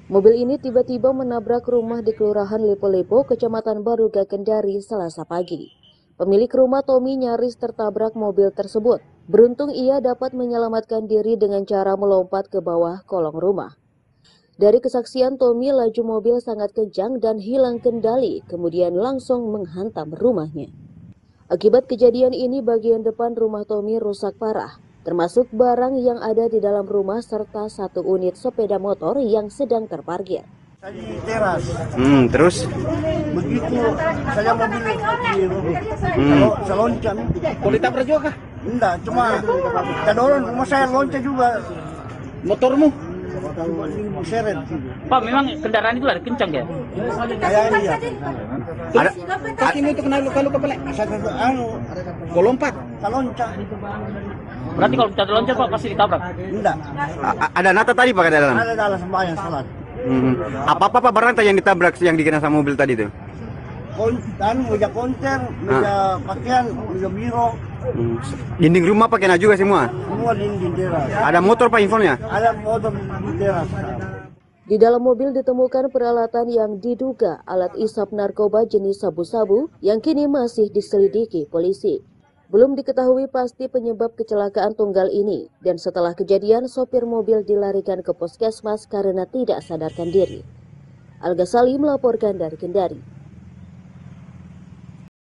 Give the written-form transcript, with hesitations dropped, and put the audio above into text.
Mobil ini tiba-tiba menabrak rumah di Kelurahan Lepo-Lepo, Kecamatan Baruga, Kendari, Selasa pagi. Pemilik rumah Tommy nyaris tertabrak mobil tersebut. Beruntung ia dapat menyelamatkan diri dengan cara melompat ke bawah kolong rumah. Dari kesaksian Tommy, laju mobil sangat kencang dan hilang kendali, kemudian langsung menghantam rumahnya. Akibat kejadian ini, bagian depan rumah Tommy rusak parah, termasuk barang yang ada di dalam rumah serta satu unit sepeda motor yang sedang terparkir. Di teras. Terus? Begitu saya mobil kalau saya loncat. Kau ditabrak juga kah? Enggak, cuma kita dorong rumah saya loncat juga. Motormu? Seret. Pak, memang kendaraan itu lari kencang ya? Kayaknya iya. Ada kakimu itu kena luka-luka pelek. Saya Kau lompat? saya loncat. Berarti kalau kita loncat Pak pasti ditabrak? Enggak. Ada nata tadi Pak di dalam? Ada dalam sembahyang salat. Apa barang yang ditabrak yang dikena sama mobil tadi itu? Meja konter, meja pakaian, meja biro. Dinding rumah pakai juga semua? Semua dinding teras. Ada motor Pak infonya? Ada motor di teras. Di dalam mobil ditemukan peralatan yang diduga alat isap narkoba jenis sabu-sabu yang kini masih diselidiki polisi. Belum diketahui pasti penyebab kecelakaan tunggal ini, dan setelah kejadian sopir mobil dilarikan ke puskesmas karena tidak sadarkan diri. Al Ghazali melaporkan dari Kendari.